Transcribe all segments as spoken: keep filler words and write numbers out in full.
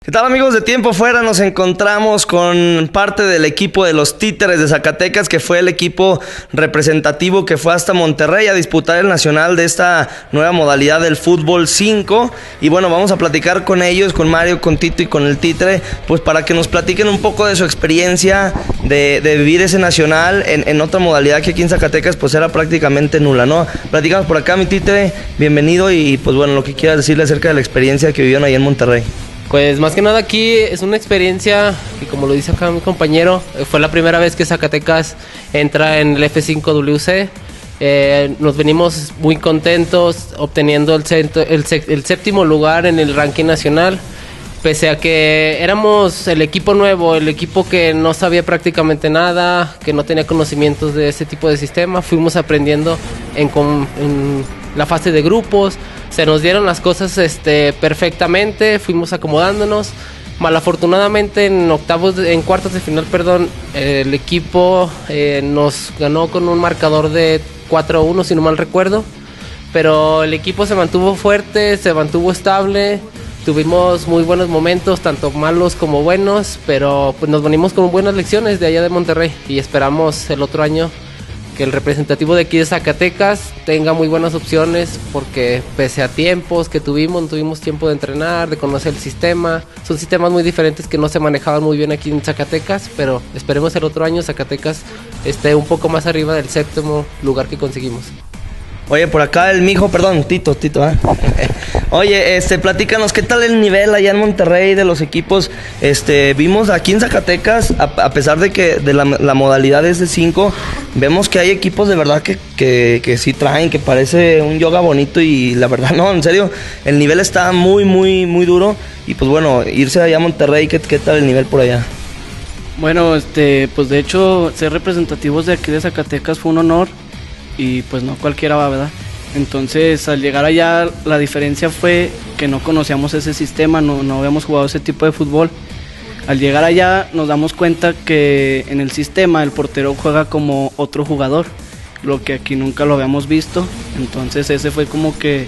¿Qué tal, amigos de Tiempo Fuera? Nos encontramos con parte del equipo de los Títeres de Zacatecas, que fue el equipo representativo que fue hasta Monterrey a disputar el nacional de esta nueva modalidad del fútbol cinco. Y bueno, vamos a platicar con ellos, con Mario, con Tito y con el Títere, pues para que nos platiquen un poco de su experiencia de, de vivir ese nacional en, en otra modalidad que aquí en Zacatecas pues era prácticamente nula, ¿no? Platicamos por acá, mi Títere, bienvenido, y pues bueno, lo que quieras decirle acerca de la experiencia que vivieron ahí en Monterrey. Pues más que nada aquí es una experiencia que, como lo dice acá mi compañero, fue la primera vez que Zacatecas entra en el F cinco W C. Eh, nos venimos muy contentos obteniendo el, cento, el, el séptimo lugar en el ranking nacional, pese a que éramos el equipo nuevo, el equipo que no sabía prácticamente nada, que no tenía conocimientos de ese tipo de sistema. Fuimos aprendiendo en, en la fase de grupos. Se nos dieron las cosas este, perfectamente, fuimos acomodándonos. Malafortunadamente en octavos, de, en cuartos de final, perdón, eh, el equipo eh, nos ganó con un marcador de cuatro a uno, si no mal recuerdo. Pero el equipo se mantuvo fuerte, se mantuvo estable. Tuvimos muy buenos momentos, tanto malos como buenos, pero pues nos venimos con buenas lecciones de allá de Monterrey y esperamos el otro año que el representativo de aquí de Zacatecas tenga muy buenas opciones, porque pese a tiempos que tuvimos, no tuvimos tiempo de entrenar, de conocer el sistema. Son sistemas muy diferentes que no se manejaban muy bien aquí en Zacatecas, pero esperemos el otro año Zacatecas esté un poco más arriba del séptimo lugar que conseguimos. Oye, por acá el mijo, perdón, Tito, Tito, ¿eh? Oye, este, platícanos, ¿qué tal el nivel allá en Monterrey de los equipos? Este, vimos aquí en Zacatecas, a, a pesar de que de la, la modalidad es de cinco, vemos que hay equipos de verdad que, que, que sí traen, que parece un yoga bonito, y la verdad, no, en serio, el nivel está muy, muy, muy duro. Y pues bueno, irse allá a Monterrey, ¿qué, qué tal el nivel por allá? Bueno, este, pues de hecho, ser representativos de aquí de Zacatecas fue un honor. Y pues no cualquiera va, ¿verdad? Entonces al llegar allá la diferencia fue que no conocíamos ese sistema, no, no habíamos jugado ese tipo de fútbol. Al llegar allá nos damos cuenta que en el sistema el portero juega como otro jugador, lo que aquí nunca lo habíamos visto. Entonces ese fue como que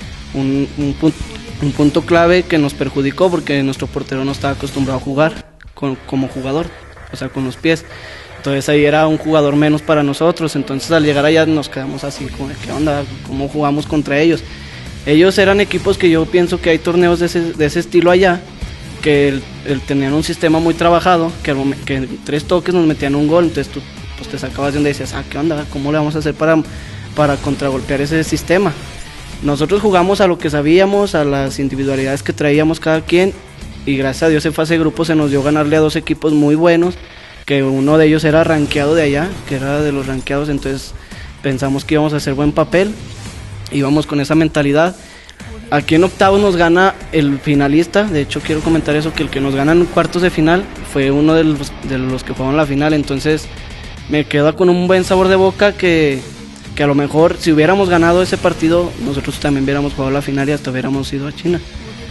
un, un, punto, un punto clave que nos perjudicó, porque nuestro portero no estaba acostumbrado a jugar con, como jugador, o sea, con los pies. Entonces ahí era un jugador menos para nosotros. Entonces al llegar allá nos quedamos así como, ¿qué onda? ¿Cómo jugamos contra ellos? Ellos eran equipos que yo pienso que hay torneos de ese, de ese estilo allá, que el, el tenían un sistema muy trabajado, que, el, que en tres toques nos metían un gol. Entonces tú pues, te sacabas de donde decías, ah, ¿qué onda? ¿Cómo le vamos a hacer para, para contragolpear ese sistema? Nosotros jugamos a lo que sabíamos, a las individualidades que traíamos cada quien, y gracias a Dios en fase de grupo se nos dio ganarle a dos equipos muy buenos, que uno de ellos era rankeado de allá, que era de los rankeados. Entonces pensamos que íbamos a hacer buen papel, íbamos con esa mentalidad. Aquí en octavos nos gana el finalista. De hecho quiero comentar eso, que el que nos gana en cuartos de final fue uno de los, de los que jugaron la final. Entonces me queda con un buen sabor de boca, que, que a lo mejor si hubiéramos ganado ese partido, nosotros también hubiéramos jugado la final y hasta hubiéramos ido a China.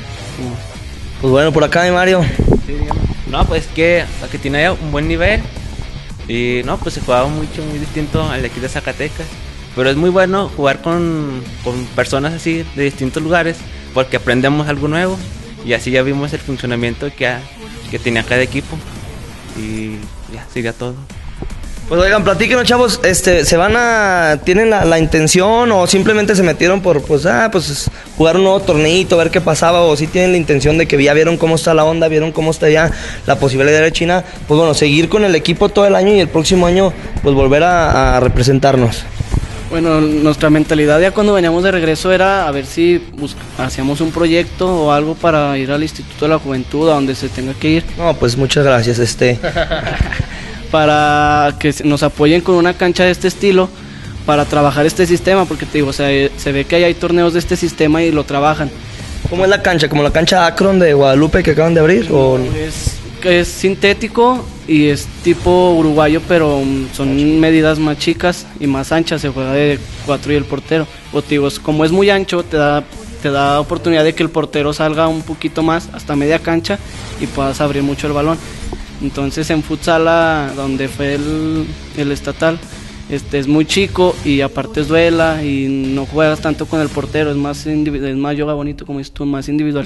Pues bueno, por acá, mi Mario. Sí, no, pues que aquí tiene un buen nivel y no, pues se jugaba mucho, muy distinto al de aquí de Zacatecas, pero es muy bueno jugar con, con personas así de distintos lugares, porque aprendemos algo nuevo, y así ya vimos el funcionamiento que, ha, que tenía cada equipo, y ya sigue todo. Pues oigan, platíquenos, chavos, este, ¿se van a, tienen la, la intención, o simplemente se metieron por, pues, ah, pues, jugar un nuevo torneito, ver qué pasaba, o si sí tienen la intención de que ya vieron cómo está la onda, vieron cómo está ya la posibilidad de China, pues bueno, seguir con el equipo todo el año y el próximo año, pues volver a, a representarnos? Bueno, nuestra mentalidad ya cuando veníamos de regreso era a ver si hacíamos un proyecto o algo para ir al Instituto de la Juventud, a donde se tenga que ir. No, pues muchas gracias, este... para que nos apoyen con una cancha de este estilo para trabajar este sistema, porque te digo, o sea, se ve que ahí hay torneos de este sistema y lo trabajan. ¿Cómo es la cancha? ¿Como la cancha Akron de Guadalupe que acaban de abrir? ¿O? Es, es sintético y es tipo uruguayo, pero son medidas más chicas y más anchas. Se juega de cuatro y el portero. O te digo, como es muy ancho, te da, te da oportunidad de que el portero salga un poquito más hasta media cancha y puedas abrir mucho el balón. Entonces en futsal, donde fue el, el estatal, este es muy chico y aparte es duela y no juegas tanto con el portero, es más, es más yoga bonito, como dices tú, más individual,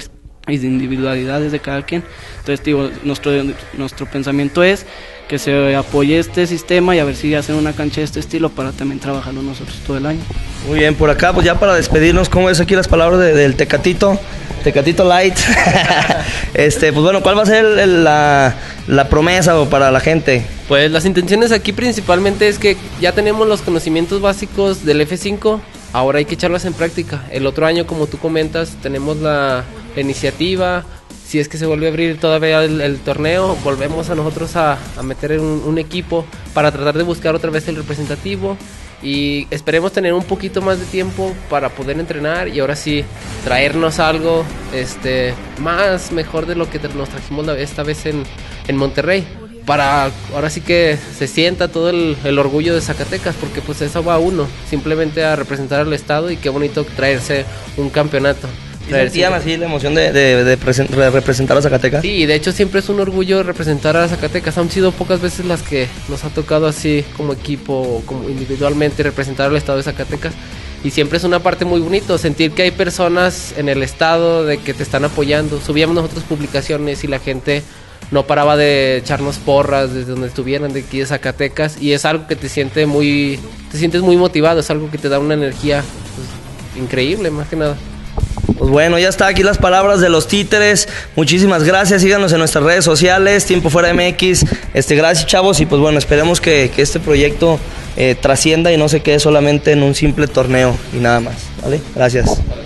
y de individualidades de cada quien. Entonces, digo, nuestro, nuestro pensamiento es que se apoye este sistema y a ver si hacen una cancha de este estilo para también trabajarlo nosotros todo el año. Muy bien, por acá, pues ya para despedirnos, ¿cómo es aquí las palabras de, del Tecatito? Tecatito Light. este, pues bueno, ¿cuál va a ser el, el, la, la promesa o para la gente? Pues las intenciones aquí principalmente es que ya tenemos los conocimientos básicos del F cinco, ahora hay que echarlas en práctica. El otro año, como tú comentas, tenemos la, la iniciativa. Si es que se vuelve a abrir todavía el, el torneo, volvemos a nosotros a, a meter un, un equipo para tratar de buscar otra vez el representativo y esperemos tener un poquito más de tiempo para poder entrenar y ahora sí traernos algo este, más mejor de lo que nos trajimos la, esta vez en, en Monterrey, para ahora sí que se sienta todo el, el orgullo de Zacatecas, porque pues eso va uno, simplemente a representar al estado y qué bonito traerse un campeonato. ¿Y sentían así la emoción de, de, de, presen- de representar a Zacatecas? Sí, de hecho siempre es un orgullo representar a Zacatecas. Han sido pocas veces las que nos ha tocado así como equipo o como individualmente representar al estado de Zacatecas. Y siempre es una parte muy bonito, sentir que hay personas en el estado de que te están apoyando. Subíamos nosotros publicaciones y la gente no paraba de echarnos porras desde donde estuvieran, de aquí de Zacatecas. Y es algo que te siente muy, te sientes muy motivado, es algo que te da una energía pues, increíble, más que nada. Pues bueno, ya está aquí las palabras de los títeres. Muchísimas gracias, síganos en nuestras redes sociales, Tiempo Fuera M X. Este, gracias, chavos, y pues bueno, esperemos que, que este proyecto eh, trascienda y no se quede solamente en un simple torneo y nada más, ¿vale? Gracias.